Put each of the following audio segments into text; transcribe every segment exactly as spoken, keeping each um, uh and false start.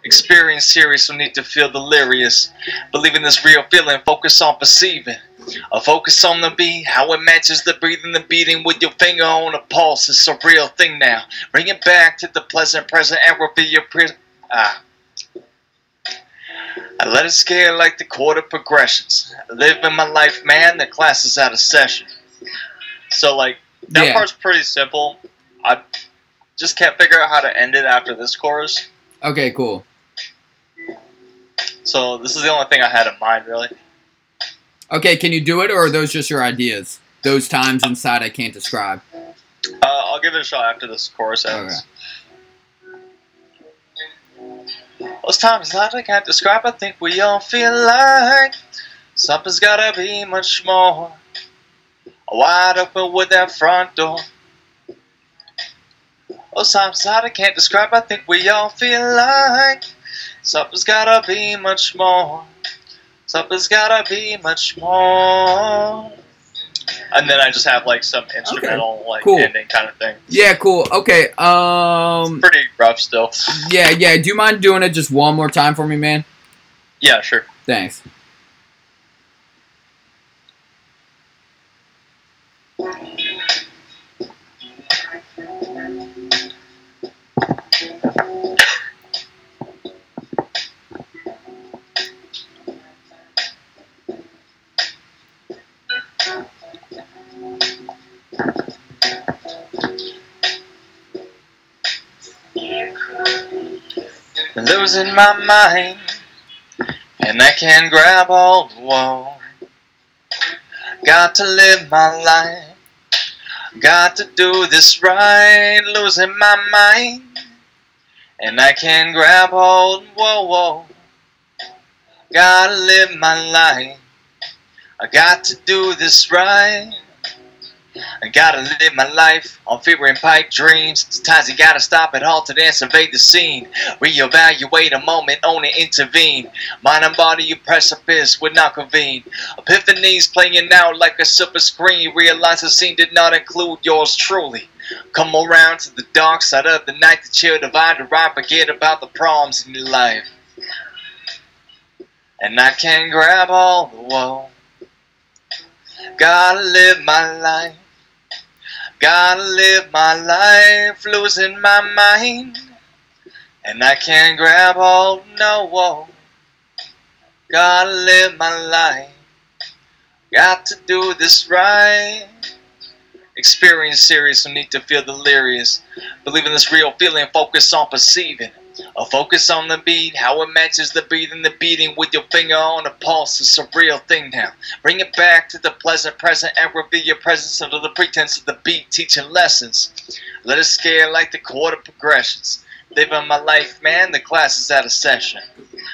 Experience serious, so need to feel delirious. Believing this real feeling, focus on perceiving. A focus on the beat, how it matches the breathing, the beating with your finger on the pulse. It's a real thing now. Bring it back to the pleasant present and reveal your pre- ah. I let it scare like the chord progressions. Living my life, man, the class is out of session. So, like, that Yeah. part's pretty simple. I just can't figure out how to end it after this chorus. Okay, cool. So, this is the only thing I had in mind, really. Okay, can you do it, or are those just your ideas? Those times inside I can't describe. Uh, I'll give it a shot after this chorus ends. Okay. Those times that I can't describe, I think we all feel like something's gotta be much more. Wide open with that front door. Those times that I can't describe, I think we all feel like something's gotta be much more. Something's gotta be much more. And then I just have like some instrumental, Okay. like Cool. ending kind of thing. Yeah, cool. Okay, um... Pretty rough still. Yeah, yeah, do you mind doing it just one more time for me, man? Yeah, sure. Thanks. Losing my mind, and I can't grab hold. Whoa. Got to live my life, got to do this right. Losing my mind, and I can't grab hold. Whoa, whoa. Gotta live my life, I got to do this right. I gotta live my life on fever and pipe dreams. Sometimes you gotta stop at halt and survey the scene. Reevaluate a moment, own it, intervene. Mind and body, you precipice would not convene. Epiphanies playing out like a silver screen. Realize the scene did not include yours truly. Come around to the dark side of the night to chill, divide the right, forget about the problems in your life. And I can't grab all the woe. Gotta live my life, gotta live my life, losing my mind, and I can't grab hold, no, whoa. Gotta live my life, got to do this right. Experience serious, so need to feel delirious. Believe in this real feeling, focus on perceiving. A focus on the beat, how it matches the breathing, the beating with your finger on the pulse. It's a real thing now. Bring it back to the pleasant present and reveal your presence under the pretense of the beat, teaching lessons. Let it scare like the chord progressions. Living my life, man, the class is out of session.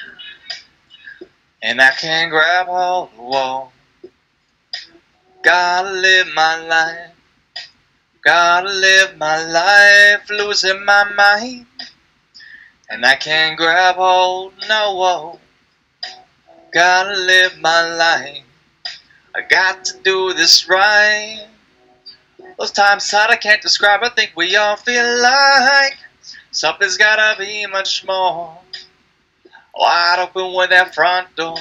And I can't grab hold, whoa. Gotta live my life, gotta live my life, losing my mind. And I can't grab hold, no, whoa. Gotta live my life, I got to do this right. Those times that I can't describe, I think we all feel like something's gotta be much more. Wide open with that front door.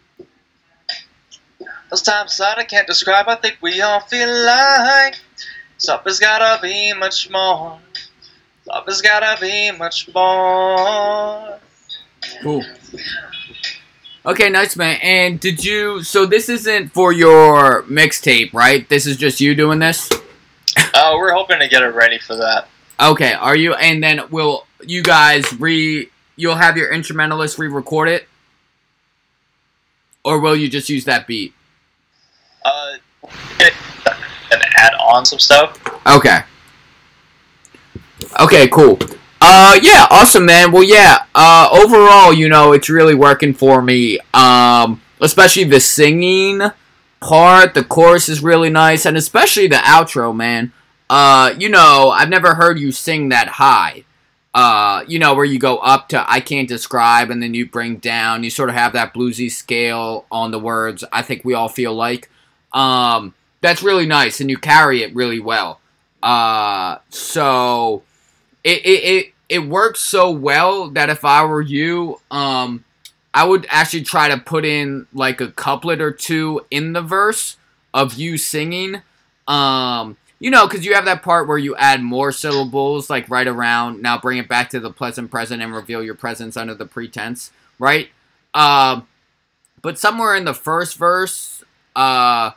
Those times that I can't describe, I think we all feel like something's gotta be much more. Something's gotta be much more. Cool. Okay, nice, man. And did you... So this isn't for your mixtape, right? This is just you doing this? Oh, uh, we're hoping to get it ready for that. Okay, are you... And then will you guys re... You'll have your instrumentalist re-record it? Or will you just use that beat? Uh, and add on some stuff. Okay. Okay, cool. Uh, yeah, awesome, man. Well, yeah, uh, overall, you know, it's really working for me. Um, especially the singing part. The chorus is really nice, and especially the outro, man. Uh, you know, I've never heard you sing that high. Uh, you know, where you go up to I can't describe, and then you bring down. You sort of have that bluesy scale on the words. I think we all feel like. Um, that's really nice, and you carry it really well. Uh, so... It, it, it it works so well that if I were you, um, I would actually try to put in like a couplet or two in the verse of you singing. Um, you know, because you have that part where you add more syllables, like right around, now bring it back to the pleasant present and reveal your presence under the pretense, right? Um, but somewhere in the first verse, uh,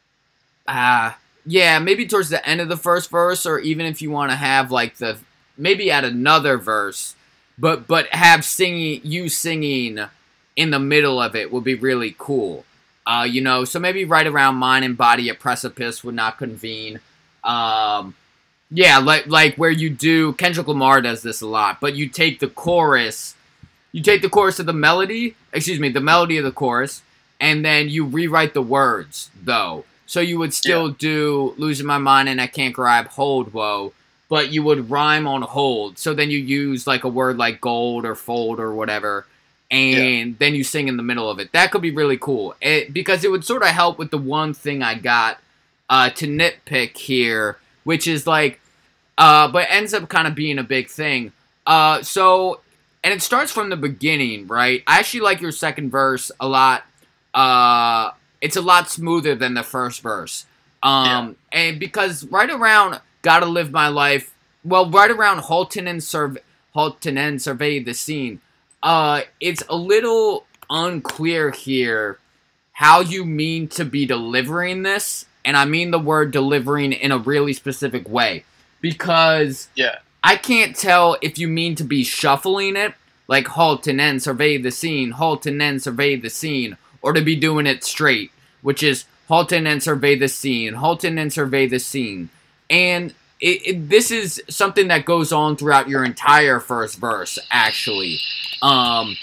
uh, yeah, maybe towards the end of the first verse, or even if you want to have like the, maybe add another verse, but, but have singing, you singing in the middle of it would be really cool. Uh, you know, so maybe right around mind and body a precipice would not convene. Um, yeah, like, like where you do, Kendrick Lamar does this a lot, but you take the chorus, you take the chorus of the melody, excuse me, the melody of the chorus, and then you rewrite the words, though. So you would still yeah. do losing my mind and I can't grab hold, whoa, but you would rhyme on hold. So then you use like a word like gold or fold or whatever, and yeah. then you sing in the middle of it. That could be really cool, it, because it would sort of help with the one thing I got uh, to nitpick here, which is like, uh, but ends up kind of being a big thing. Uh, so, and it starts from the beginning, right? I actually like your second verse a lot. Uh, it's a lot smoother than the first verse. Um, yeah. And because right around Gotta Live My Life, well, right around Halton and, Surve Halton and Survey the Scene, uh, it's a little unclear here how you mean to be delivering this. And I mean the word delivering in a really specific way. Because yeah. I can't tell if you mean to be shuffling it, like halt and then survey the scene, halt and then survey the scene, or to be doing it straight, which is halt and then survey the scene, halt and then survey the scene. And it, it, this is something that goes on throughout your entire first verse, actually. Um,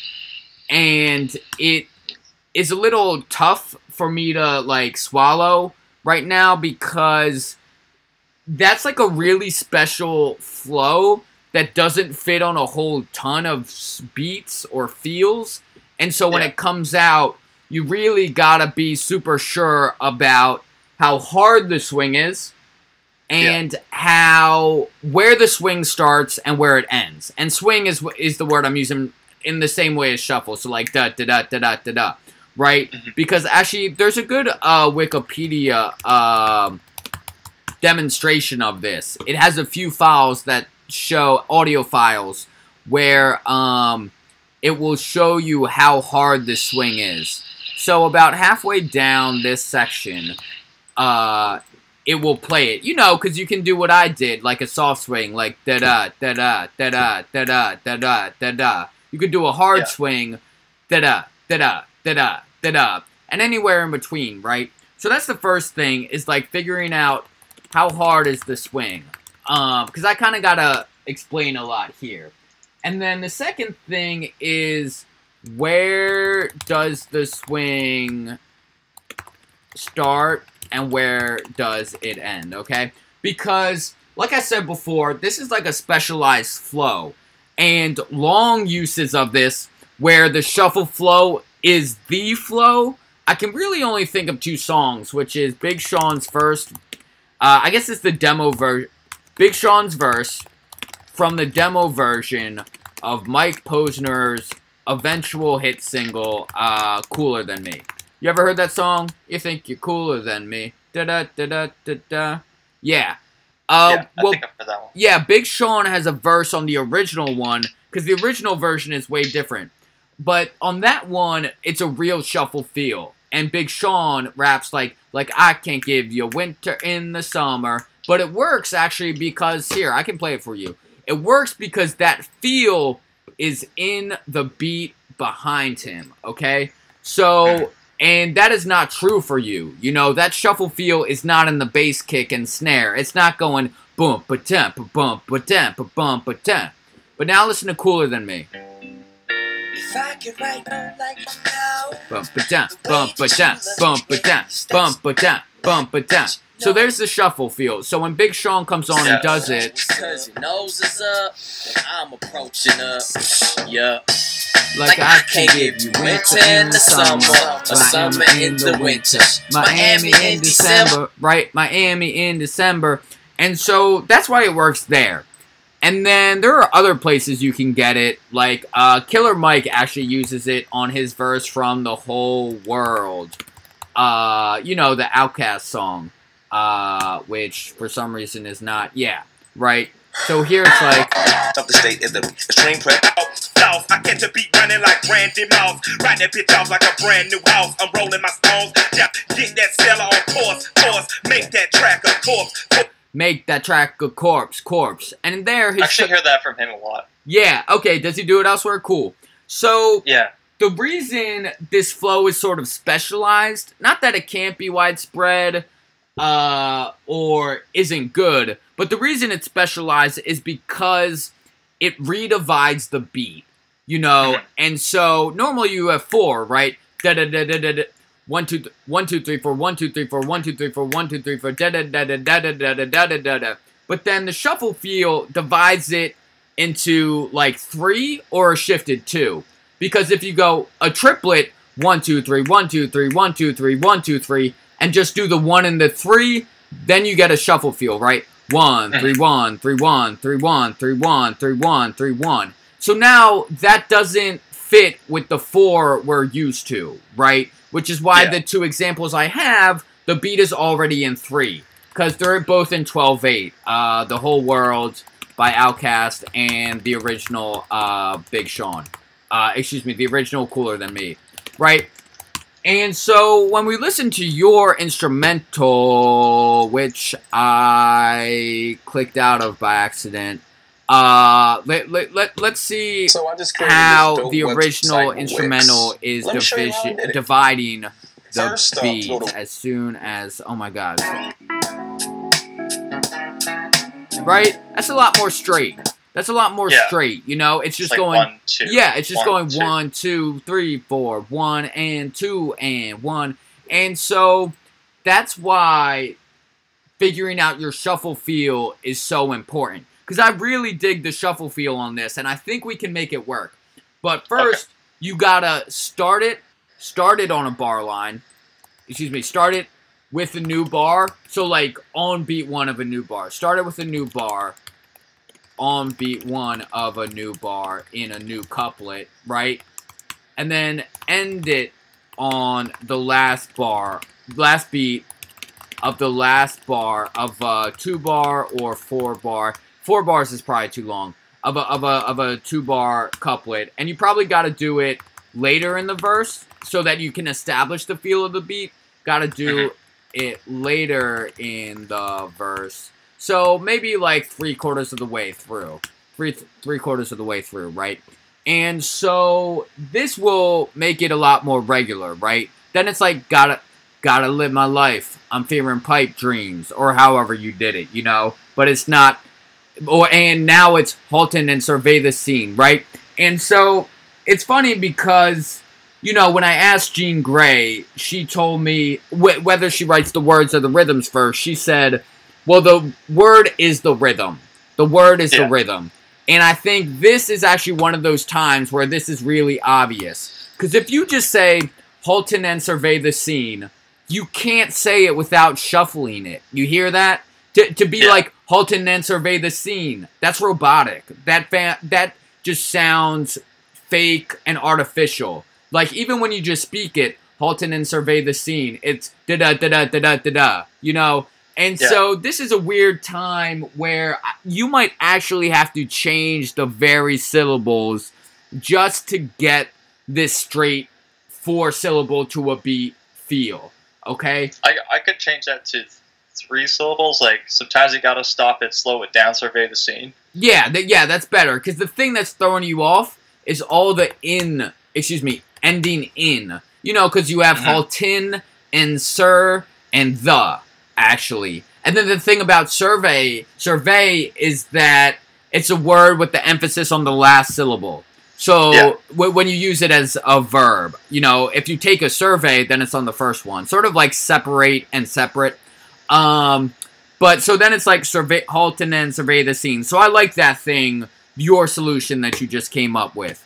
and it is a little tough for me to, like, swallow right now, because that's like a really special flow that doesn't fit on a whole ton of beats or feels. And so when yeah. it comes out, you really gotta be super sure about how hard the swing is and yeah. how, where the swing starts and where it ends. And swing is is the word I'm using in the same way as shuffle. So like da da da da da da da. Right? Mm-hmm. Because actually, there's a good uh, Wikipedia uh, demonstration of this. It has a few files that show, audio files, where um, it will show you how hard the swing is. So about halfway down this section, uh, it will play it. You know, because you can do what I did, like a soft swing, like da-da, da-da, da-da, da-da, da-da, da-da. You could do a hard yeah. swing, da-da, da-da, da-da, da-da, and anywhere in between, right? So that's the first thing, is like figuring out how hard is the swing. Um, because I kind of gotta explain a lot here. And then the second thing is, where does the swing start and where does it end, okay? Because, like I said before, this is like a specialized flow. And long uses of this, where the shuffle flow is the flow, I can really only think of two songs, which is Big Sean's first, uh, I guess it's the demo version, Big Sean's verse from the demo version of Mike Posner's eventual hit single, uh, Cooler Than Me. You ever heard that song? You think you're cooler than me. Da-da-da-da-da-da. Yeah. Uh, yeah, I well, think I've heard that one. Yeah, Big Sean has a verse on the original one, because the original version is way different. But on that one, it's a real shuffle feel. And Big Sean raps like, like I can't give you winter in the summer. But it works, actually, because, here, I can play it for you. It works because that feel is in the beat behind him, okay? So, and that is not true for you. You know, that shuffle feel is not in the bass kick and snare. It's not going boom, ba-dum, ba-bum, ba-dum, ba-bum, ba-dum. But now listen to Cooler Than Me. If I could write like now, bump it down, bump it down, bump it down, bump it down, bump it down. So there's the shuffle feel. So when Big Sean comes on and does it, because your nose is up, I'm approaching up, yeah. Like, like I can't give you winter in the summer, or summer in the winter, Miami in December, right? Miami in December, and so that's why it works there. And then there are other places you can get it, like uh, Killer Mike actually uses it on his verse from The Whole World. Uh, you know, the Outkast song, uh, which for some reason is not, yeah, right? So here it's like... Of the state is the extreme press. South, I catch a beat running like Randy Mouse. Ride that bitch off like a brand new house. I'm rolling my stones. Yeah, get that seller on course, course. Make that track a corpse. Make that track a corpse, corpse. And there his... I actually hear that from him a lot. Yeah, okay, does he do it elsewhere? Cool. So... Yeah. The reason this flow is sort of specialized, not that it can't be widespread uh, or isn't good, but the reason it's specialized is because it redivides the beat, you know? Mm-hmm. And so normally you have four, right? Da da da da da da. One two th- one two three four one two three four one two three four one two three four da da da da da da da da da da da da. But then the shuffle feel divides it into like three or a shifted two. Because if you go a triplet, one, two, three, one, two, three, one, two, three, one, two, three, and just do the one and the three, then you get a shuffle feel, right? One, three, one, three, one, three, one, three, one, three, one, three, one. So now that doesn't fit with the four we're used to, right? Which is why yeah. the two examples I have, the beat is already in three. Because they're both in twelve eight. Uh, The Whole World by Outkast and the original uh, Big Sean. Uh, excuse me, the original Cooler Than Me, right? And so when we listen to your instrumental, which I clicked out of by accident, uh, let, let, let, let's see so how the original instrumental is division, dividing the First beats off, as soon as, oh my god. Right? That's a lot more straight. That's a lot more yeah. straight, you know? It's just it's like going... One, two, yeah, it's just one, going two. one, two, three, four, one, and two, and one. And so, that's why figuring out your shuffle feel is so important. Because I really dig the shuffle feel on this, and I think we can make it work. But first, okay. you gotta start it, start it on a bar line. Excuse me, start it with a new bar. So, like, on beat one of a new bar. Start it with a new bar. On beat one of a new bar in a new couplet, right? And then end it on the last bar, last beat of the last bar of a two bar or four bar. Four bars is probably too long. Of a of a of a two bar couplet, and you probably got to do it later in the verse so that you can establish the feel of the beat. Got to do it later in the verse. So, maybe like three quarters of the way through. Three, three quarters of the way through, right? And so, this will make it a lot more regular, right? Then it's like, gotta, gotta live my life. I'm fearing pipe dreams. Or however you did it, you know? But it's not, or and now it's Halton and survey the scene, right? And so, it's funny because, you know, when I asked Jean Grey, she told me, wh whether she writes the words or the rhythms first, she said... Well, the word is the rhythm. The word is yeah. the rhythm. And I think this is actually one of those times where this is really obvious. Because if you just say, Halton and survey the scene, you can't say it without shuffling it. You hear that? To, to be yeah. like, Halton and survey the scene. That's robotic. That fa that just sounds fake and artificial. Like, even when you just speak it, Halton and survey the scene, it's da-da-da-da-da-da-da, you know? And yeah. so this is a weird time where you might actually have to change the very syllables just to get this straight four syllable to a beat feel. Okay? I, I could change that to three syllables. Like, sometimes you gotta stop it, slow it down, survey the scene. Yeah, th yeah, that's better. Because the thing that's throwing you off is all the in, excuse me, ending in. You know, because you have mm-hmm. Halton and sir and the. Actually. And then the thing about survey, survey is that it's a word with the emphasis on the last syllable. So yeah. w when you use it as a verb, you know, if you take a survey, then it's on the first one. Sort of like separate and separate. Um, but so then it's like survey, halt and then survey the scene. So I like that thing, your solution that you just came up with.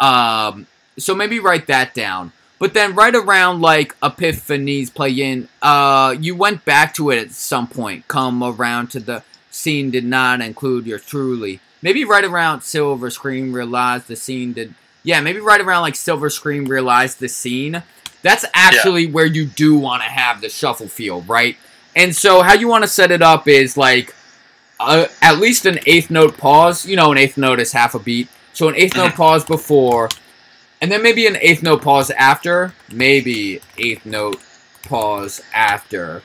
Um, so maybe write that down. But then right around, like, Epiphany's play-in, uh, you went back to it at some point. Come around to the scene did not include your truly. maybe right around Silver Scream realized the scene did. Yeah, maybe right around like Silver Scream realized the scene. That's actually yeah. where you do want to have the shuffle feel, right? And so how you want to set it up is like uh, at least an eighth note pause. You know, an eighth note is half a beat. So an eighth note pause before, and then maybe an eighth note pause after. Maybe eighth note pause after.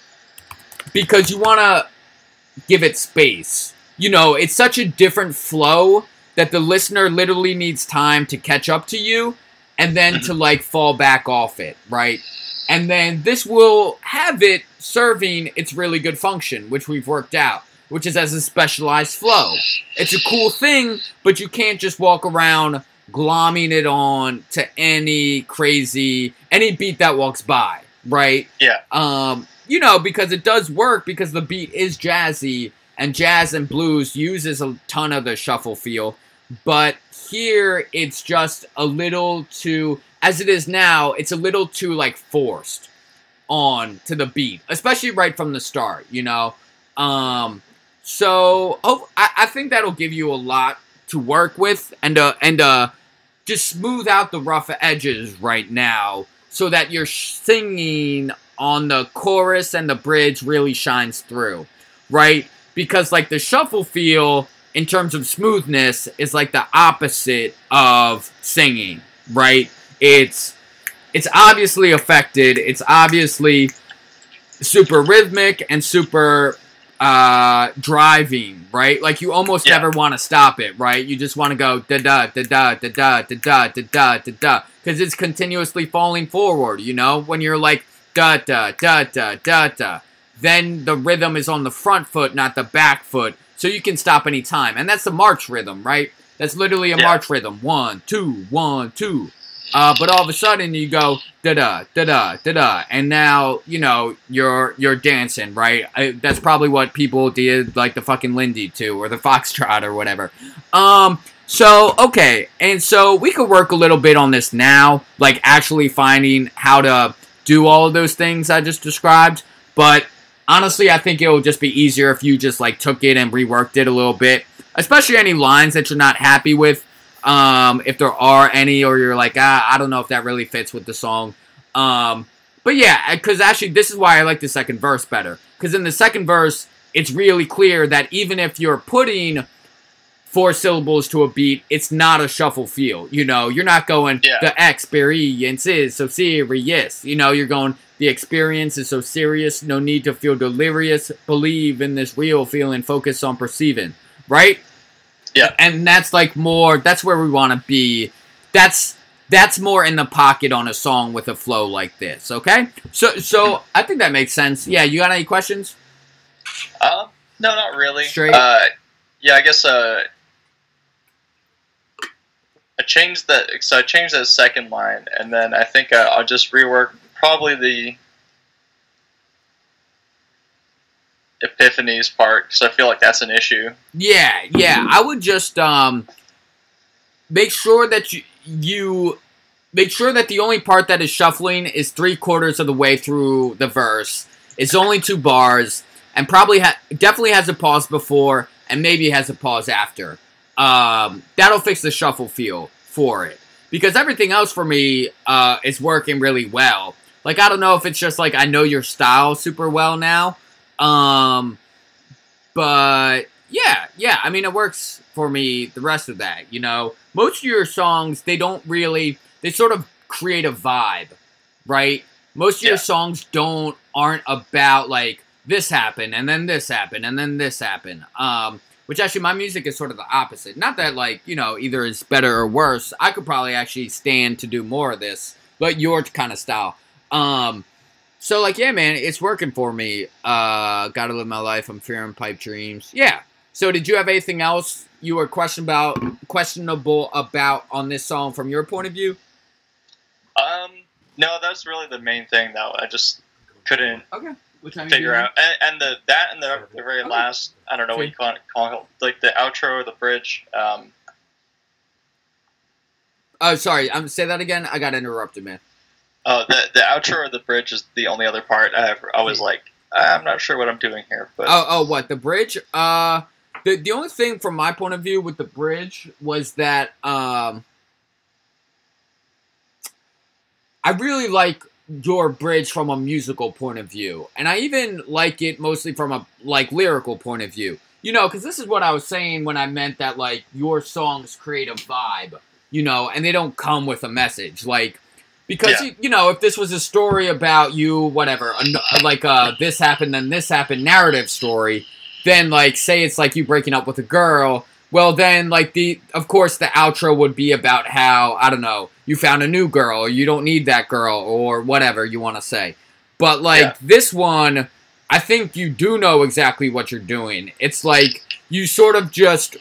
Because you want to give it space. You know, it's such a different flow that the listener literally needs time to catch up to you and then to, like, fall back off it, right? And then this will have it serving its really good function, which we've worked out, which is as a specialized flow. It's a cool thing, but you can't just walk around glomming it on to any crazy, any beat that walks by, right? Yeah. Um, you know, because it does work because the beat is jazzy, and jazz and blues uses a ton of the shuffle feel, but here it's just a little too, as it is now, it's a little too, like, forced on to the beat, especially right from the start, you know? Um, so, oh, I, I think that'll give you a lot to work with, and, uh, and, uh, just smooth out the rough edges right now, so that your singing on the chorus and the bridge really shines through, right? Because, like, the shuffle feel, in terms of smoothness, is, like, the opposite of singing, right? It's, it's obviously affected. It's obviously super rhythmic and super uh, driving, right? Like, you almost yeah. never want to stop it, right? You just want to go da-da, da-da, da-da, da-da, da-da, da-da, because it's continuously falling forward, you know? When you're like, da-da, da-da, da-da, then the rhythm is on the front foot, not the back foot, so you can stop any time. And that's the march rhythm, right? That's literally a yeah. march rhythm. One, two, one, two. Uh, but all of a sudden you go da-da, da-da, da-da, and now, you know, you're you're dancing, right? I, that's probably what people did, like the fucking Lindy to, or the Foxtrot or whatever. Um, so, okay, and so we could work a little bit on this now, like actually finding how to do all of those things I just described, but honestly, I think it will just be easier if you just, like, took it and reworked it a little bit. Especially any lines that you're not happy with. Um, if there are any, or you're like, ah, I don't know if that really fits with the song. Um, but yeah, because actually, this is why I like the second verse better. Because in the second verse, it's really clear that even if you're putting four syllables to a beat, it's not a shuffle feel. You know, you're not going, yeah. the experience is so serious. You know, you're going, the experience is so serious, no need to feel delirious, believe in this real feeling, focus on perceiving, right? Yeah. And that's like more, that's where we want to be. That's that's more in the pocket on a song with a flow like this, okay? So so I think that makes sense. Yeah, you got any questions? Uh, no, not really. Straight? Uh, yeah, I guess uh, I changed the, so I changed the second line, and then I think uh, I'll just rework probably the Epiphanies part, because I feel like that's an issue. Yeah, yeah. I would just um make sure that you you make sure that the only part that is shuffling is three quarters of the way through the verse. It's only two bars, and probably ha definitely has a pause before, and maybe has a pause after. Um, that'll fix the shuffle feel for it, because everything else for me uh is working really well. Like, I don't know if it's just, like, I know your style super well now. Um, but, yeah, yeah. I mean, it works for me, the rest of that, you know. Most of your songs, they don't really, they sort of create a vibe, right? Most of yeah. your songs don't, aren't about, like, this happened, and then this happened, and then this happened. Um, which actually, my music is sort of the opposite. Not that, like, you know, either is better or worse. I could probably actually stand to do more of this, but your kind of style. Um, so, like, yeah, man, it's working for me. Uh, gotta live my life. I'm fearing pipe dreams. Yeah. So, did you have anything else you were question about, questionable about on this song from your point of view? Um, no, that's really the main thing, though. I just couldn't okay. What time figure out. And, and the that and the, the very okay. last, I don't know okay. what you call it, call it, like the outro or the bridge. Um. Oh, sorry. Um, say that again. I got interrupted, man. Oh, the the outro or the bridge is the only other part I, I was like, I'm not sure what I'm doing here. But oh, oh, what, the bridge? Uh, The the only thing from my point of view with the bridge was that um, I really like your bridge from a musical point of view, and I even like it mostly from a like lyrical point of view. You know, because this is what I was saying when I meant that like your songs create a vibe, you know, and they don't come with a message, like. Because, yeah. you know, if this was a story about you, whatever, like uh, this happened, then this happened narrative story, then, like, say it's like you breaking up with a girl, well, then, like, the, of course, the outro would be about how, I don't know, you found a new girl, or you don't need that girl, or whatever you want to say. But, like, yeah. this one, I think you do know exactly what you're doing. It's like, you sort of just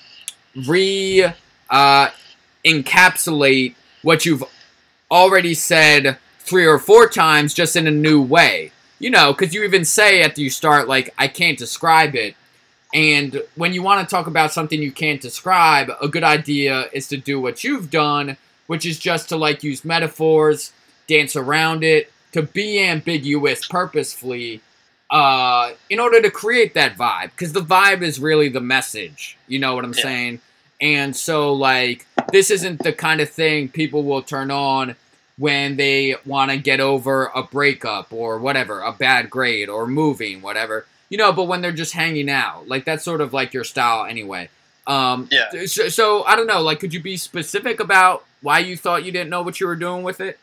re, uh, encapsulate what you've already said three or four times just in a new way. You know, because you even say at the start, like, I can't describe it. And when you want to talk about something you can't describe, a good idea is to do what you've done, which is just to, like, use metaphors, dance around it, to be ambiguous purposefully, uh, in order to create that vibe. Because the vibe is really the message. You know what I'm yeah. saying? And so, like, this isn't the kind of thing people will turn on when they want to get over a breakup or whatever, a bad grade or moving, whatever. You know, but when they're just hanging out. Like, that's sort of like your style anyway. Um, yeah. So, so, I don't know. Like, could you be specific about why you thought you didn't know what you were doing with it?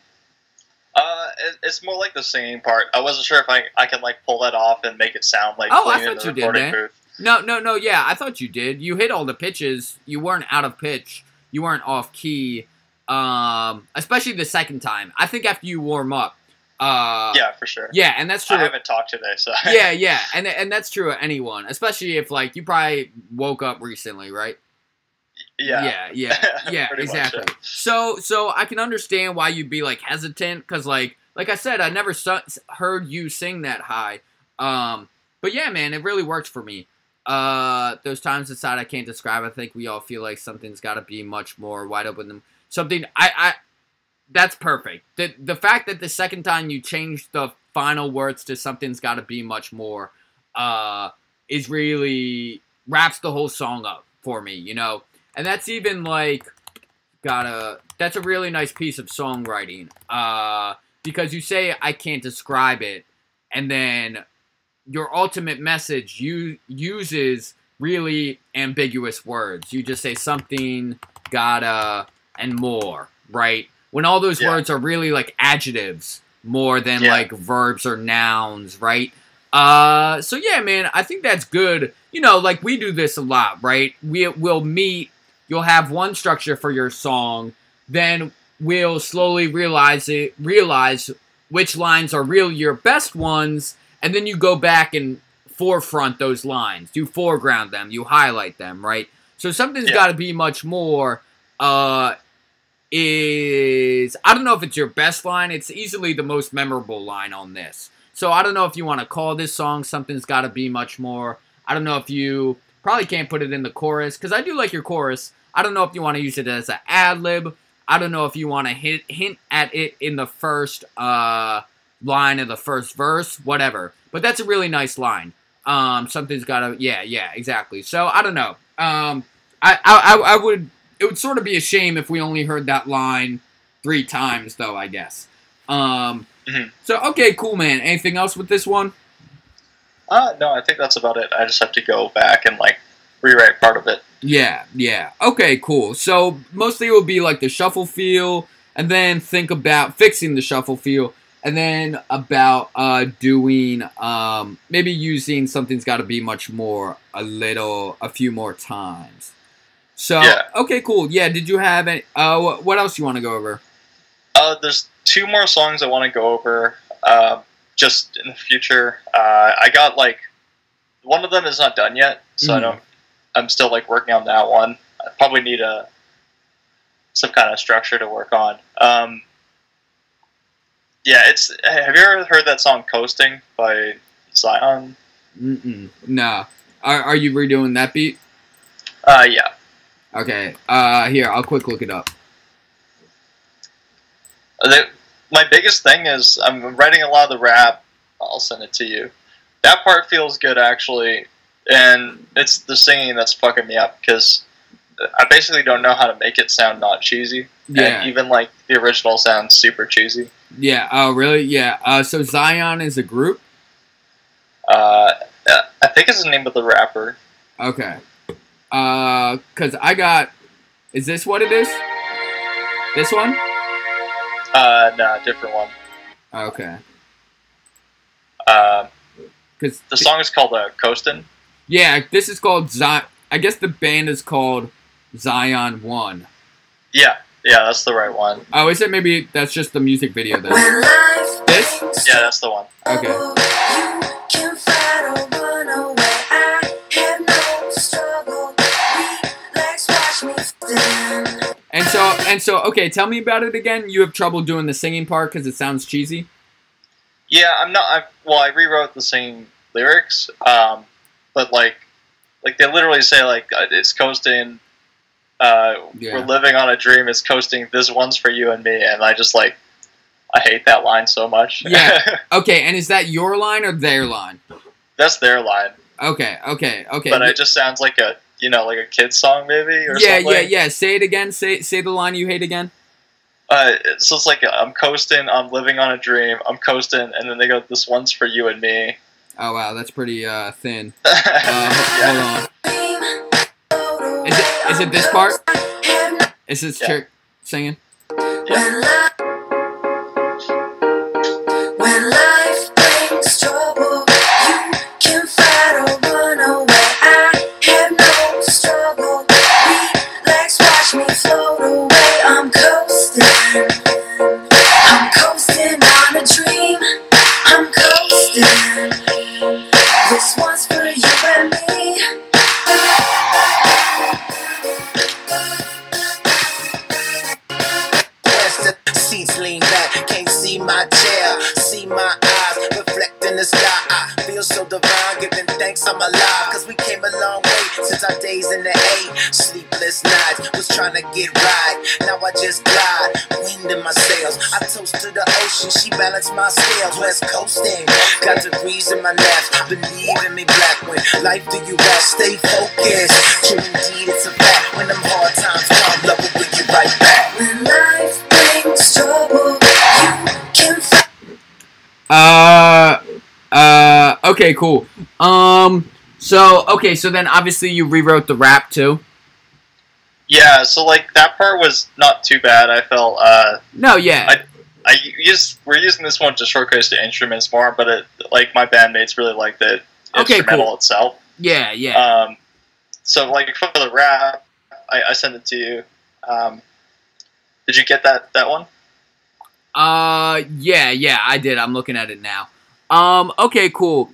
Uh, it, it's more like the singing part. I wasn't sure if I, I can, like, pull that off and make it sound like oh, I clean in thought the you did, recording man. booth. No, no, no, yeah, I thought you did. You hit all the pitches. You weren't out of pitch. You weren't off key. Um, especially the second time. I think after you warm up. Uh, yeah, for sure. Yeah, and that's true. I haven't talked today, so. yeah, yeah, and and that's true of anyone. Especially if, like, you probably woke up recently, right? Yeah. Yeah, yeah, yeah, exactly. Much, yeah. So, so I can understand why you'd be, like, hesitant, because, like, like I said, I never su- heard you sing that high. Um, but yeah, man, it really worked for me. Uh, those times inside I can't describe. I think we all feel like something's got to be much more wide open than something. I, I, that's perfect. The the fact that the second time you changed the final words to something's got to be much more, uh, is really wraps the whole song up for me. You know, and that's even like gotta. That's a really nice piece of songwriting. Uh, because you say I can't describe it, and then your ultimate message you uses really ambiguous words. You just say something, gotta, and more, right? When all those yeah. words are really like adjectives more than yeah. like verbs or nouns, right? Uh, so yeah, man, I think that's good. You know, like we do this a lot, right? We, we'll meet, you'll have one structure for your song, then we'll slowly realize it, realize which lines are really your best ones, and then you go back and forefront those lines. You foreground them. You highlight them, right? So something's yeah. got to be much more, uh, is, I don't know if it's your best line. It's easily the most memorable line on this. So I don't know if you want to call this song Something's Got to Be Much More. I don't know if you, probably can't put it in the chorus, because I do like your chorus. I don't know if you want to use it as an ad-lib. I don't know if you want to hint, hint at it in the first, uh... line of the first verse, whatever. But that's a really nice line. Um, something's gotta, yeah, yeah, exactly. So, I don't know. Um, I, I, I would, it would sort of be a shame if we only heard that line three times, though, I guess. Um, mm-hmm. So, okay, cool, man. Anything else with this one? Uh, no, I think that's about it. I just have to go back and, like, rewrite part of it. Yeah, yeah. Okay, cool. So, mostly it will be, like, the shuffle feel, and then think about fixing the shuffle feel. And then about uh, doing, um, maybe using Something's Got to Be Much More a little, a few more times. So, yeah. Okay, cool. Yeah, did you have any, uh, what else you want to go over? Uh, there's two more songs I want to go over, uh, just in the future. Uh, I got, like, one of them is not done yet, so mm. I don't, I'm still, like, working on that one. I probably need a, some kind of structure to work on. Um... Yeah, it's. Have you ever heard that song "Coasting" by Zion? Mm-mm. No. Are Are you redoing that beat? Uh, yeah. Okay. Uh, here I'll quick look it up. The, my biggest thing is I'm writing a lot of the rap. I'll send it to you. That part feels good, actually. and it's the singing that's fucking me up because I basically don't know how to make it sound not cheesy. Yeah. And even like the original sounds super cheesy. Yeah. Oh, really? Yeah. Uh, so Zion is a group? Uh, I think it's the name of the rapper. Okay. Uh, cause I got. Is this what it is? This one? Uh, no, different one. Okay. Uh, Cause the song is called uh, "Coastin'." Yeah, this is called Zion. I guess the band is called Zion One. Yeah, yeah, that's the right one. Oh, is it? Maybe that's just the music video then. This? Yeah, that's the one. Okay. And so, and so, okay, tell me about it again. You have trouble doing the singing part because it sounds cheesy? Yeah, I'm not. I, well, I rewrote the same lyrics, um, but like, like they literally say like uh, it's coasting. Uh, Yeah. We're living on a dream. It's coasting. This one's for you and me. And I just like, I hate that line so much. Yeah. Okay, and is that your line or their line? That's their line. Okay, okay, okay. But it just sounds like a, you know, like a kid's song maybe or yeah, something. yeah, yeah. Say it again. Say say the line you hate again. Uh, so it's like I'm coasting. I'm living on a dream. I'm coasting, and then they go, "This one's for you and me." Oh wow, that's pretty uh, thin. uh, Uh, hold on. Is it is it this part? Is this Yeah. chick singing? Yeah. When life brings trouble, you can fight or run away. I have no struggle. Relax, watch me float away. I'm coasting. I'm coasting on a dream. I'm coasting. This one's for you and me. Seats lean back, can't see my chair. See my eyes reflecting the sky. I feel so divine, giving thanks I'm alive. Cause we came a long way since our days in the A. Sleepless nights, was trying to get right. Now I just glide, wind in my sails. I toast to the ocean, she balanced my scales. West coasting, got degrees in my left. Believe in me, black, when life do you rest. Stay focused, true indeed it's a fact. When them hard times come, love will bring you right back. When life brings trouble, you can fight. Uh, uh, okay, cool. Um, so, okay, so then obviously you rewrote the rap too? Yeah. So like that part was not too bad. I felt. Uh, No, yeah. I- I use we're using this one to showcase the instruments more, but it like my bandmates really like the Okay, instrumental cool. itself. yeah, yeah. Um, so like for the rap, I, I sent it to you. Um, did you get that that one? Uh, yeah, yeah, I did. I'm looking at it now. Um, okay, cool.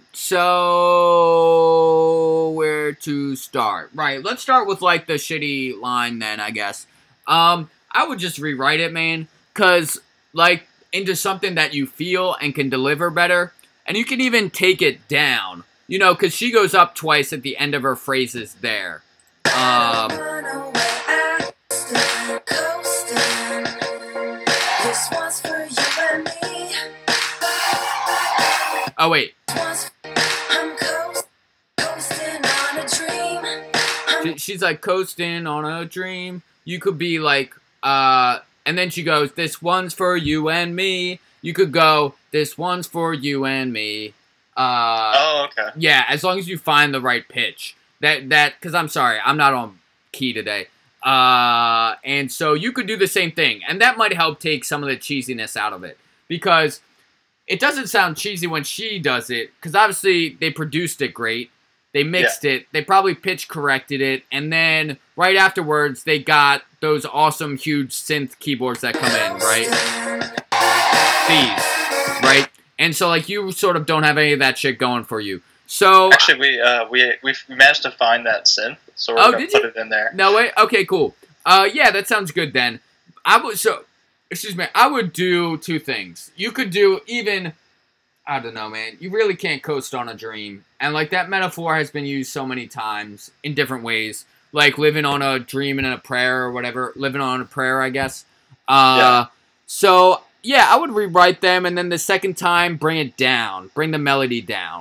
So, where to start? Right, let's start with, like, the shitty line then, I guess. Um, I would just rewrite it, man, because, like, into something that you feel and can deliver better, and you can even take it down, you know, because she goes up twice at the end of her phrases there. Um... Run away, I still coasting. This one's for you and me. Oh, wait. This one's- I'm coast- coasting on a dream. I'm She- She's like coasting on a dream. You could be like, uh, and then she goes, "This one's for you and me." You could go, "This one's for you and me." Uh, Oh, okay. yeah, as long as you find the right pitch. That that, because I'm sorry, I'm not on key today. Uh, and so you could do the same thing, and that might help take some of the cheesiness out of it, because it doesn't sound cheesy when she does it, because obviously they produced it great. They mixed it. They probably pitch corrected it. And then right afterwards, they got those awesome, huge synth keyboards that come in, right? These, right? And so, like, you sort of don't have any of that shit going for you. So, Actually, we uh we we managed to find that synth, so we're Oh, gonna did put you? it in there. no way? Okay, cool. Uh, yeah, that sounds good then. I would, so, excuse me, I would do two things. You could do even, I don't know, man. You really can't coast on a dream. And, like, that metaphor has been used so many times in different ways. Like, living on a dream and a prayer or whatever. Living on a prayer, I guess. Uh, Yeah. So, yeah, I would rewrite them. And then the second time, bring it down. Bring the melody down.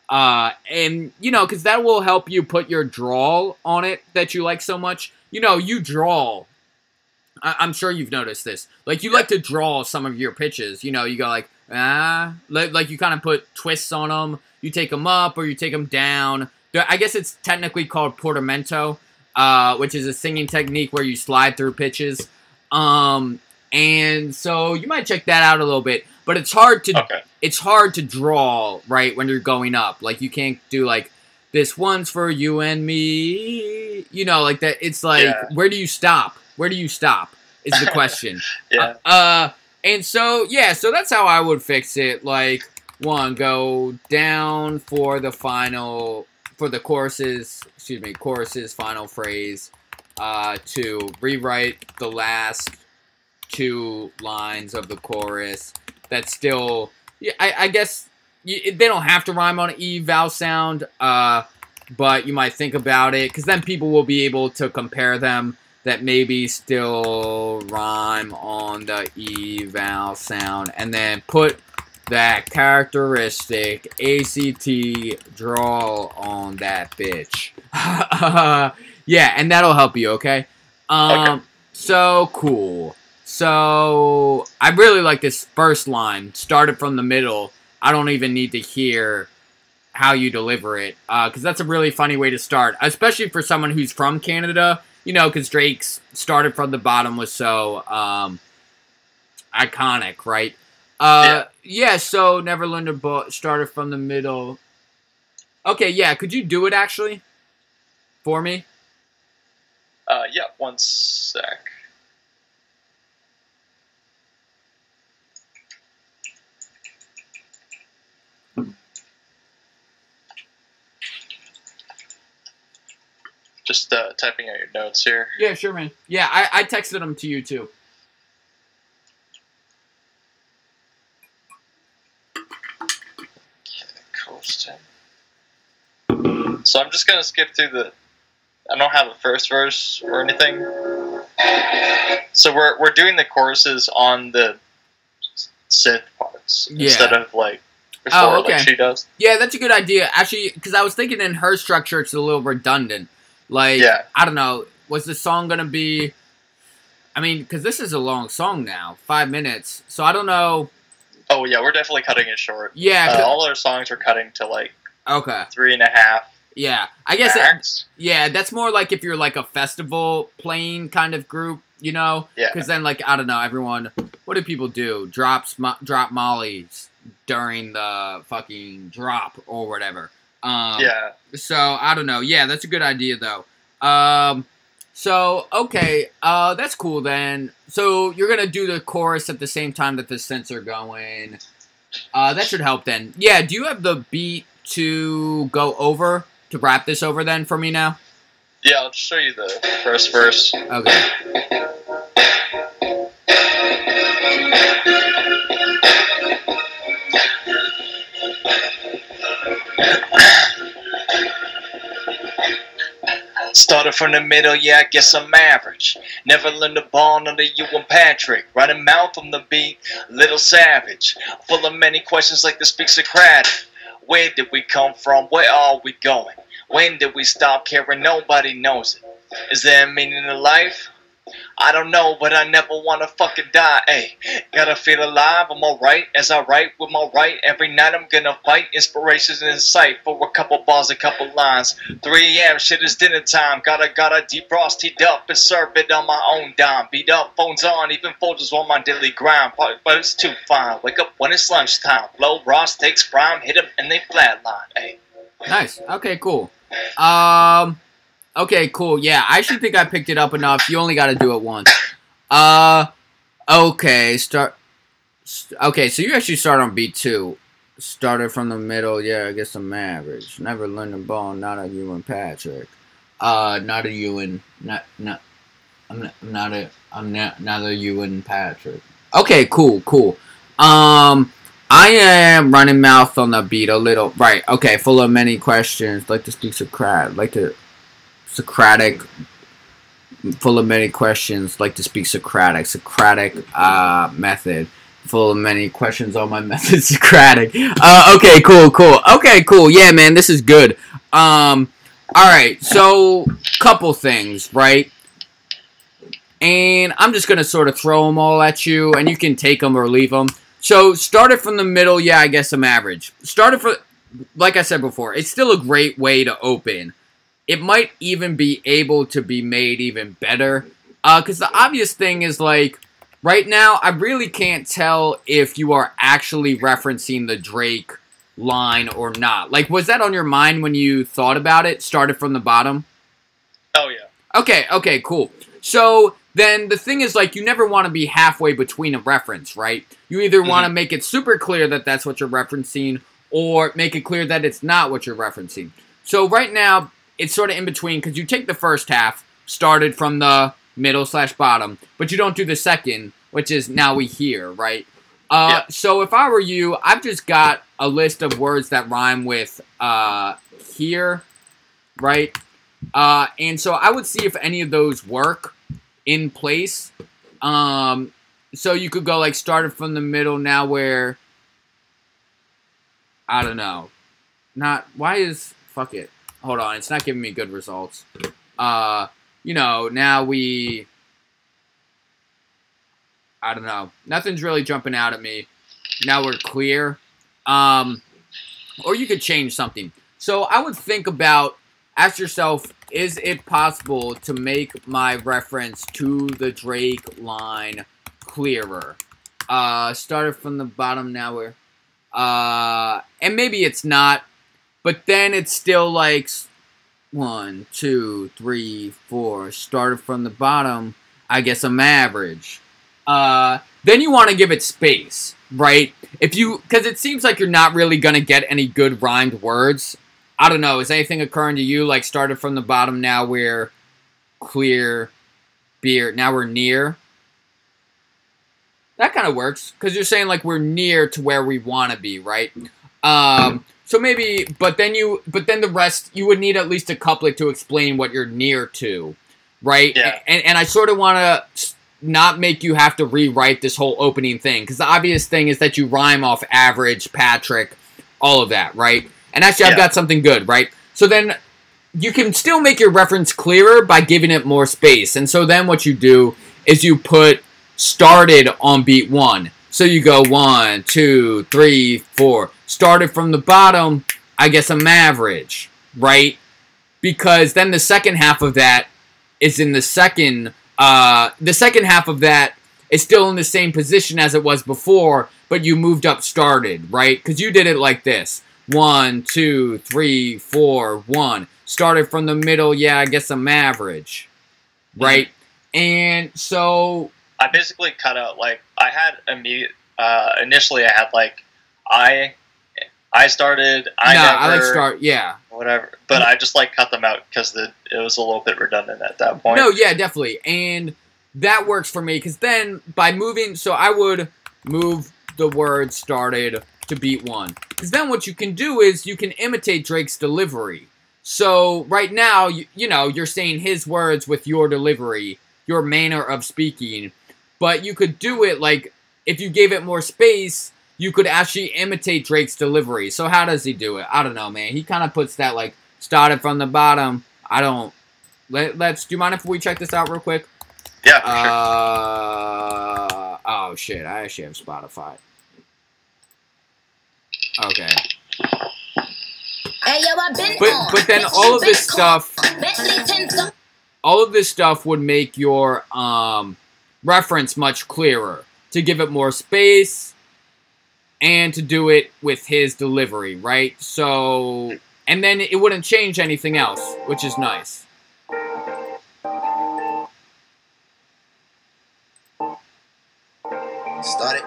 Uh, and, you know, because that will help you put your drawl on it that you like so much. You know, you draw. I I'm sure you've noticed this. Like, you like to draw some of your pitches. You know, you go like, ah. Like, like you kind of put twists on them. You take them up or you take them down. I guess it's technically called portamento, uh, which is a singing technique where you slide through pitches. Um, and so you might check that out a little bit. But it's hard to Okay. it's hard to draw, right, when you're going up. Like, you can't do, like, this one's for you and me. You know, like that. It's like, Yeah. where do you stop? Where do you stop is the question. Yeah. Uh, and so, yeah, so that's how I would fix it. Like, one, go down for the final, for the choruses, excuse me, choruses, final phrase. Uh, two, rewrite the last two lines of the chorus. That's still, yeah, I, I guess, you, they don't have to rhyme on an E vowel sound, uh, but you might think about it, because then people will be able to compare them that maybe still rhyme on the E vowel sound, and then put that characteristic A C T drawl on that bitch. Yeah, and that'll help you, okay? Um, Okay. So, cool. So, I really like this first line, started from the middle. I don't even need to hear how you deliver it, because uh, that's a really funny way to start, especially for someone who's from Canada, you know, because Drake's started from the bottom was so um, iconic, right? Uh, yeah. yeah, so Never Learned to Bo- started from the middle. Okay, yeah, could you do it, actually, for me? Uh, yeah, one sec. Just uh, typing out your notes here. Yeah, sure, man. Yeah, I, I texted them to you, too. Coasting. So I'm just gonna skip through the. I don't have a first verse or anything. So we're we're doing the choruses on the synth parts Yeah. instead of like before, Oh, okay. like she does. Yeah, that's a good idea. Actually, because I was thinking in her structure, it's a little redundant. Like, Yeah. I don't know, was the song going to be... I mean, because this is a long song now, five minutes. So I don't know... Oh yeah, we're definitely cutting it short. Yeah, Uh, 'cause- all our songs are cutting to like okay. three and a half Yeah, I guess... It, max. yeah, that's more like if you're like a festival playing kind of group, you know? Yeah. Because then, like, I don't know, everyone... What do people do? Drops, mo- drop mollies during the fucking drop or whatever. Um, Yeah. So, I don't know. Yeah, that's a good idea, though. Um, so, okay. Uh, that's cool, then. So, you're gonna do the chorus at the same time that the synths are going. Uh, that should help, then. Yeah, do you have the beat to go over? To wrap this over, then, for me now? Yeah, I'll show you the first verse. Okay. Started from the middle, yeah, I guess I'm average. Never learned the ball under you and Patrick. Running mouth on the beat, little savage. Full of many questions like the speak Socratic. Where did we come from? Where are we going? When did we stop caring? Nobody knows it. Is there a meaning to life? I don't know, but I never wanna fucking die, ayy. Gotta feel alive, I'm alright as I write with my right. Every night I'm gonna fight, inspirations in sight. For a couple bars, a couple lines. three a m, shit is dinner time. Gotta, gotta defrost, heat up, and serve it on my own dime. Beat up, phones on, even folders on my daily grind. But, but it's too fine, wake up when it's lunchtime. Blow Ross, takes prime, hit 'em and they flatline, ayy. Nice. Okay, cool. Um... Okay, cool. Yeah, I actually think I picked it up enough. You only got to do it once. Uh, okay. Start. St okay, so you actually start on beat two. Started from the middle. Yeah, I guess I'm average. Never learned the ball. Not a you and Patrick. Uh, not a you and not not. I'm not. I'm not a. I'm not. Not a you and Patrick. Okay, cool, cool. Um. I am running mouth on the beat a little. Right. Okay. Full of many questions. Like to speak Socratic. Like to. Socratic, full of many questions, like to speak Socratic, Socratic uh, method. full of many questions on my method Socratic. Uh, okay, cool, cool. Okay, cool. Yeah, man, this is good. Um, alright, so, couple things, right? And I'm just going to sort of throw them all at you, and you can take them or leave them. So, started from the middle, yeah, I guess I'm average. Started for, like I said before, it's still a great way to open. It might even be able to be made even better. Uh, because the obvious thing is, like, right now, I really can't tell if you are actually referencing the Drake line or not. Like, was that on your mind when you thought about it? Started from the bottom? Oh, yeah. Okay, okay, cool. So, then the thing is, like, you never want to be halfway between a reference, right? You either mm-hmm. want to make it super clear that that's what you're referencing, or make it clear that it's not what you're referencing. So, right now, it's sort of in between, because you take the first half, started from the middle slash bottom, but you don't do the second, which is now we hear, right? Uh, yeah. So if I were you, I've just got a list of words that rhyme with uh, here, right? Uh, and so I would see if any of those work in place. Um, so you could go like started from the middle, now where, I don't know. Not, why is, fuck it. Hold on, it's not giving me good results. Uh, you know, now we... I don't know. Nothing's really jumping out at me. Now we're clear. Um, or you could change something. So I would think about, ask yourself, is it possible to make my reference to the Drake line clearer? Uh, started from the bottom, now we're... Uh, and maybe it's not. But then it's still like one, two, three, four. Started from the bottom. I guess I'm average. Uh, then you want to give it space, right? If you, because it seems like you're not really going to get any good rhymed words. I don't know. Is anything occurring to you? Like started from the bottom, now we're clear, beer. Now we're near. That kind of works. Because you're saying like we're near to where we want to be, right? Um... So maybe, but then you, but then the rest, you would need at least a couplet to explain what you're near to, right? Yeah. And, and I sort of want to not make you have to rewrite this whole opening thing, because the obvious thing is that you rhyme off average, Patrick, all of that, right? And actually, I've yeah. got something good, right? So then you can still make your reference clearer by giving it more space. And so then what you do is you put started on beat one. So you go one, two, three, four. Started from the bottom, I guess I'm average, right? Because then the second half of that is in the second, uh, the second half of that is still in the same position as it was before, but you moved up started, right? Because you did it like this. One, two, three, four, one. Started from the middle, yeah, I guess I'm average, right? Mm-hmm. And so... I basically cut out, like, I had immediate, uh, initially I had, like, I, I started, I no, never, I like start, yeah. Whatever, but I just, like, cut them out because it was a little bit redundant at that point. No, yeah, definitely, and that works for me, because then, by moving, so I would move the word started to beat one, because then what you can do is you can imitate Drake's delivery. So, right now, you, you know, you're saying his words with your delivery, your manner of speaking, but you could do it, like, if you gave it more space, you could actually imitate Drake's delivery. So how does he do it? I don't know, man. He kind of puts that, like, started from the bottom. I don't... Let, let's... Do you mind if we check this out real quick? Yeah, for uh, sure. Oh, shit. I actually have Spotify. Okay. Hey, yo, I been But, on. but then all of this stuff... All of this stuff would make your um, reference much clearer. To give it more space... and to do it with his delivery, right? So, and then it wouldn't change anything else, which is nice. Started.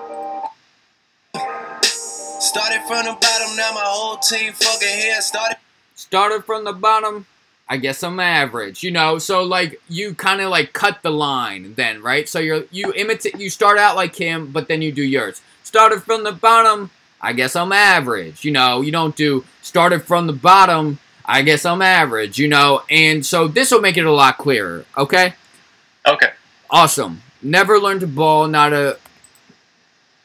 Started from the bottom, now my whole team fucking here. Started. Started from the bottom, I guess I'm average, you know? So, like, you kind of, like, cut the line then, right? So, you're, you imitate, you start out like him, but then you do yours. Started from the bottom, I guess I'm average, you know? You don't do started from the bottom, I guess I'm average, you know? And so, this will make it a lot clearer, okay? Okay. Awesome. Never learned to ball, not a...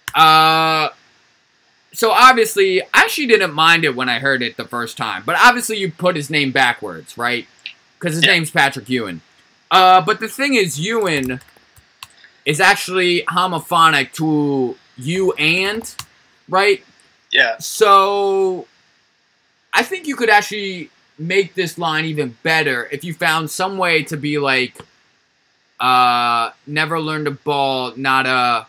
Uh, so obviously, I actually didn't mind it when I heard it the first time. But obviously, you put his name backwards, right? Because his Yeah. name's Patrick Ewing. Uh, but the thing is, Ewing is actually homophonic to you and, right? Yeah. So, I think you could actually make this line even better if you found some way to be like, uh, never learned a ball, not a,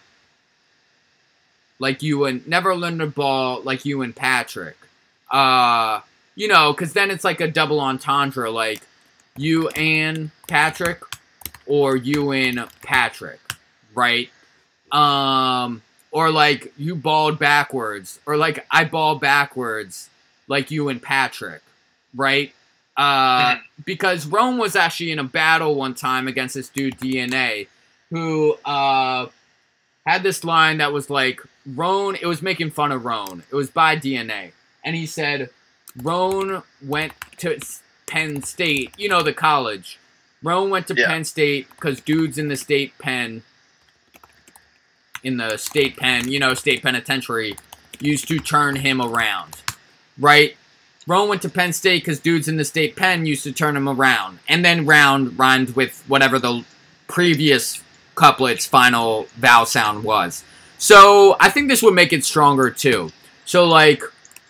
like you and, never learned a ball like you and Patrick. Uh, you know, because then it's like a double entendre, like, you and Patrick, or you and Patrick, right? Um, or like, you balled backwards, or like, I ball backwards, like you and Patrick, right? Uh, because Rome was actually in a battle one time against this dude D N A, who uh, had this line that was like, Roan, it was making fun of Roan. It was by D N A. And he said, Roan went to Penn State, you know, the college. Roan went to Yeah. Penn State because dudes in the state pen, in the state pen, you know, state penitentiary, used to turn him around, right? Roan went to Penn State because dudes in the state pen used to turn him around. And then round rhymed with whatever the previous couplet's final vowel sound was. So, I think this would make it stronger, too. So, like,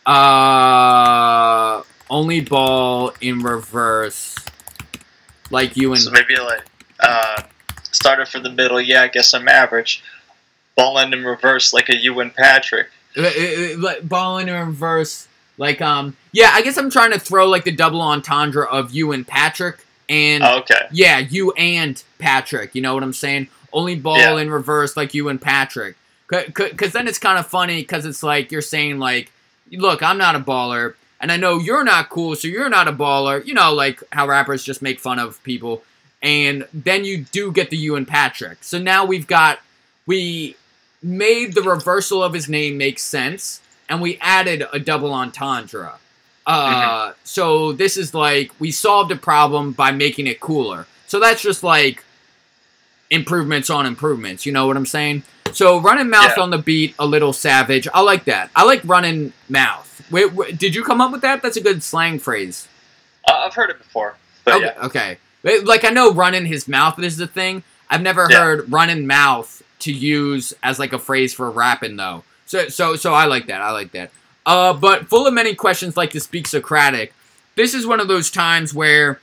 uh, only ball in reverse, like you and... So maybe like uh, started for the middle. Yeah, I guess I'm average. Balling in reverse like a you and Patrick. Uh, uh, uh, like, ball in reverse, like, um... yeah, I guess I'm trying to throw, like, the double entendre of you and Patrick, and... Oh, okay. Yeah, you and Patrick, you know what I'm saying? Only ball Yeah. in reverse like you and Patrick. Because then it's kind of funny, because it's like, you're saying, like, look, I'm not a baller, and I know you're not cool, so you're not a baller. You know, like, how rappers just make fun of people. And then you do get the you and Patrick. So now we've got, we made the reversal of his name make sense, and we added a double entendre. Uh, Mm-hmm. So this is like, we solved a problem by making it cooler. So that's just like improvements on improvements, you know what I'm saying? So running mouth Yeah. on the beat, a little savage. I like that. I like running mouth. Wait, wait, did you come up with that? That's a good slang phrase. Uh, I've heard it before, but Okay, yeah. okay. Wait, like I know running his mouth is the thing. I've never Yeah. heard running mouth to use as like a phrase for rapping though. So so so I like that. I like that. Uh, but full of many questions like to speak Socratic. This is one of those times where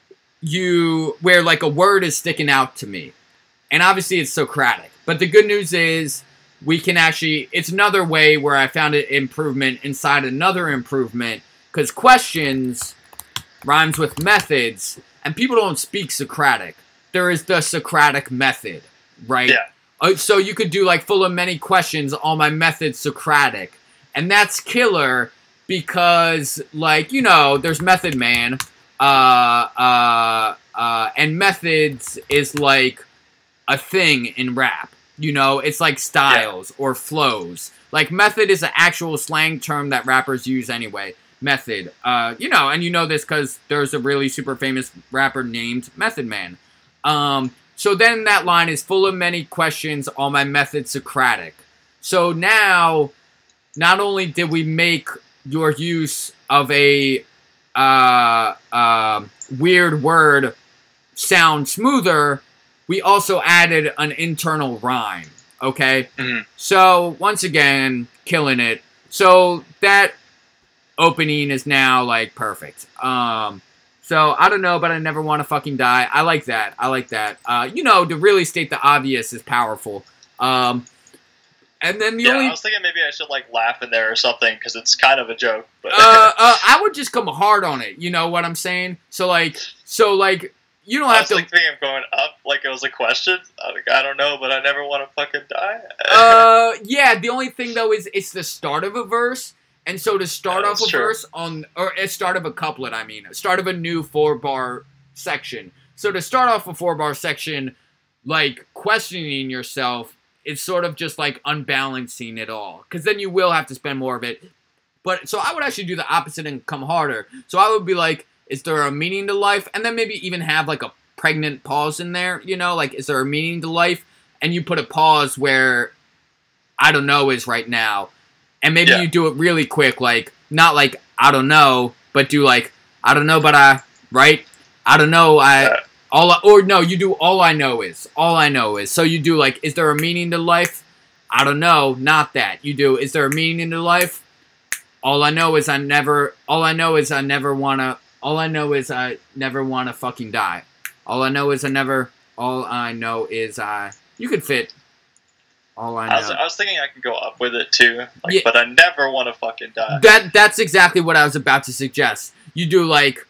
you where like a word is sticking out to me. And obviously it's Socratic. But the good news is we can actually, it's another way where I found an improvement inside another improvement. Because questions rhymes with methods. And people don't speak Socratic. There is the Socratic method, right? Yeah. Uh, so you could do like full of many questions, all my methods Socratic. And that's killer because, like, you know, there's Method Man. Uh, uh, uh, and methods is like a thing in rap. You know, it's like styles or flows. Like, method is an actual slang term that rappers use anyway. Method. Uh, you know, and you know this because there's a really super famous rapper named Method Man. Um, so then that line is full of many questions, all my methods Socratic. So now, not only did we make your use of a uh, uh, weird word sound smoother, we also added an internal rhyme, okay? Mhm. So, once again, killing it. So, that opening is now, like, perfect. Um, so, I don't know, but I never want to fucking die. I like that. I like that. Uh, you know, to really state the obvious is powerful. Um, and then the Yeah, only... I was thinking maybe I should like laugh in there or something because it's kind of a joke. But uh, uh, I would just come hard on it. You know what I'm saying? So, like, so, like, you don't I have was to... like thinking of going up like it was a question. I, like, I don't know, but I never want to fucking die. uh, yeah, the only thing, though, is it's the start of a verse. And so to start Yeah, off that's a true. verse on... Or a start of a couplet, I mean. Start of a new four-bar section. So to start off a four-bar section, like, questioning yourself, it's sort of just, like, unbalancing it all. Because then you will have to spend more of it. But, so I would actually do the opposite and come harder. So I would be like, is there a meaning to life? And then maybe even have, like, a pregnant pause in there, you know? Like, is there a meaning to life? And you put a pause where I don't know is right now. And maybe Yeah. you do it really quick, like, not like, I don't know, but do like, I don't know, but I, right? I don't know, I, Yeah. all, I, or no, you do all I know is, all I know is. So you do like, is there a meaning to life? I don't know, not that. You do, is there a meaning to life? All I know is I never, all I know is I never wanna, all I know is I never wanna fucking die. All I know is I never, all I know is I, you could fit all I know. I was, I was thinking I can go up with it too, like, Yeah. but I never want to fucking die. That that's exactly what I was about to suggest. You do like,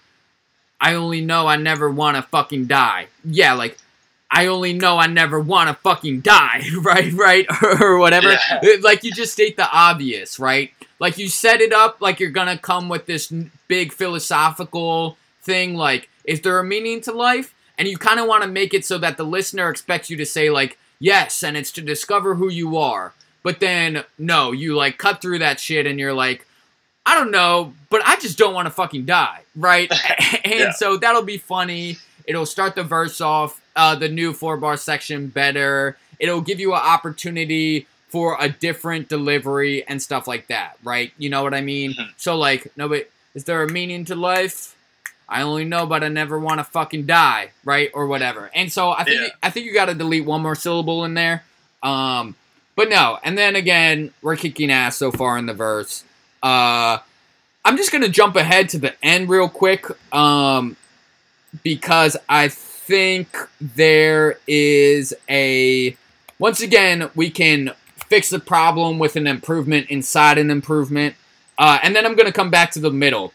I only know I never want to fucking die. Yeah, like, I only know I never want to fucking die, right, right, or whatever. Yeah. Like, you just state the obvious, right? Like, you set it up like you're gonna come with this n- big philosophical thing, like, is there a meaning to life? And you kind of want to make it so that the listener expects you to say, like, yes, and it's to discover who you are. But then, no, you, like, cut through that shit and you're like, I don't know, but I just don't want to fucking die, right? And Yeah. so that'll be funny. It'll start the verse off, uh, the new four-bar section better. It'll give you an opportunity for a different delivery and stuff like that, right? You know what I mean? Mhm. So, like, no, but is there a meaning to life? I only know, but I never want to fucking die, right? Or whatever. And so I think Yeah. I think you got to delete one more syllable in there. Um, but no. And then again, we're kicking ass so far in the verse. Uh, I'm just gonna jump ahead to the end real quick, um, because I think there is a. Once again, we can fix the problem with an improvement inside an improvement, uh, and then I'm gonna come back to the middle.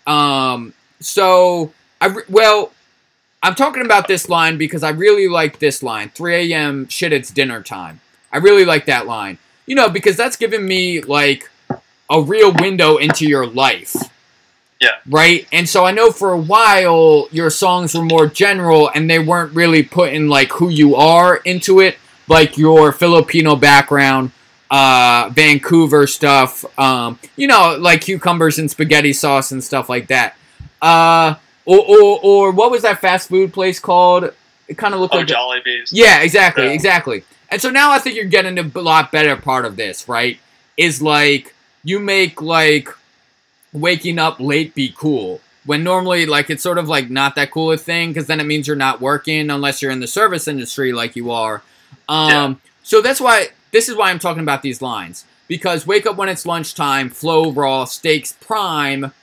Um. So, I re- well, I'm talking about this line because I really like this line. three a.m. shit, it's dinner time. I really like that line. You know, because that's giving me, like, a real window into your life. Yeah. Right? And so I know for a while your songs were more general and they weren't really putting, like, who you are into it. Like your Filipino background, uh, Vancouver stuff, um, you know, like cucumbers and spaghetti sauce and stuff like that. Uh, or, or, or what was that fast food place called? It kind of looked Oh, like... a- Jollibees. yeah, exactly, Yeah. exactly. And so now I think you're getting a lot better part of this, right? Is like, you make, like, waking up late be cool. When normally, like, it's sort of, like, not that cool a thing, because then it means you're not working unless you're in the service industry like you are. Um, Yeah. So that's why, this is why I'm talking about these lines. Because wake up when it's lunchtime, flow raw, stakes prime,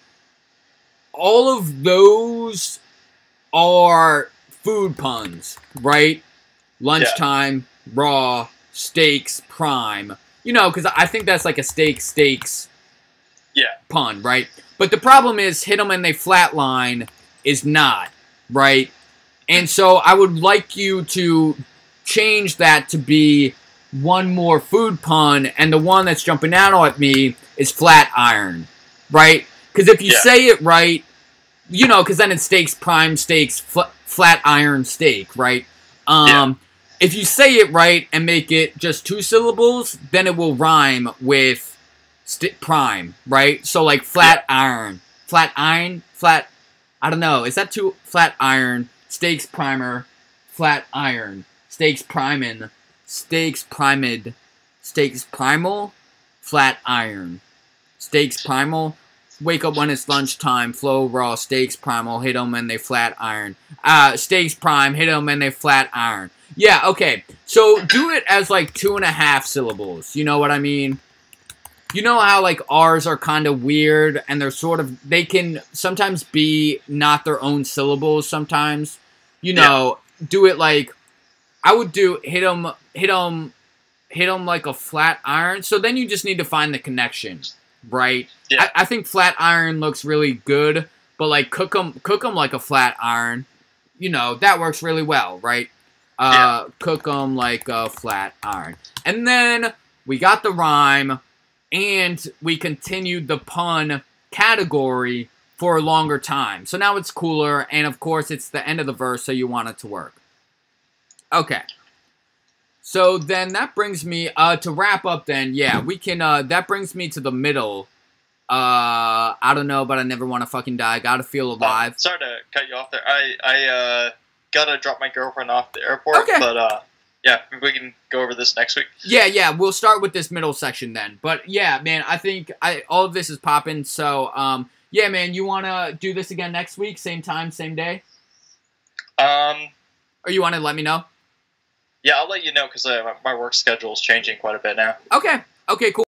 all of those are food puns, right? Lunchtime, raw, steaks, prime. You know, because I think that's like a steak, steaks Yeah. pun, right? But the problem is, hit them and they flatline is not, right? And so I would like you to change that to be one more food pun, and the one that's jumping out at me is flat iron, right? Because if you Yeah. say it right, you know, because then it steaks, prime steaks, fl- flat iron steak, right? Um, If you say it right and make it just two syllables, then it will rhyme with st- prime, right? So like flat iron, flat iron, flat. I don't know. Is that too flat iron? Steaks primer, flat iron, steaks primin, steaks primid, steaks primal, flat iron, steaks primal. Wake up when it's lunchtime, flow raw, steaks primal, hit them and they flat iron. Uh, steaks prime, hit them and they flat iron. Yeah, okay. So do it as like two and a half syllables. You know what I mean? You know how like R's are kind of weird and they're sort of, they can sometimes be not their own syllables sometimes. You know, do it like, I would do hit them, hit them, hit them like a flat iron. So then you just need to find the connection, right? Yeah. I, I think flat iron looks really good, but like cook them, cook them like a flat iron. You know, that works really well, right? Uh, Yeah. Cook them like a flat iron. And then we got the rhyme, and we continued the pun category for a longer time. So now it's cooler, and of course it's the end of the verse, so you want it to work. Okay. So then that brings me, uh, to wrap up then, yeah, we can, uh, that brings me to the middle. Uh, I don't know, but I never want to fucking die. Gotta feel alive. Oh, sorry to cut you off there. I I uh gotta drop my girlfriend off the airport, Okay. but uh yeah, we can go over this next week. Yeah, yeah, we'll start with this middle section then. But yeah, man, I think I all of this is popping. So, um, yeah, man, you want to do this again next week, same time, same day? Um, Or you want to let me know? yeah, I'll let you know because uh, my work schedule is changing quite a bit now. Okay, okay, cool.